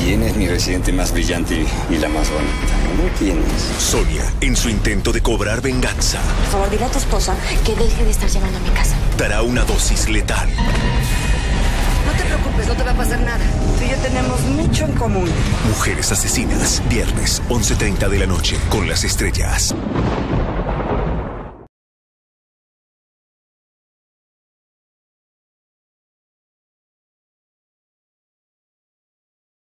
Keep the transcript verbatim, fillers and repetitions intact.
¿Quién es mi residente más brillante y, y la más bonita? ¿No? ¿Quién es? Sonia, en su intento de cobrar venganza, Por favor, dile a tu esposa que deje de estar llegando a mi casa. dará una dosis letal. No te preocupes, no te va a pasar nada. Tú y yo tenemos mucho en común. Mujeres asesinas, viernes, once treinta de la noche, con Las Estrellas.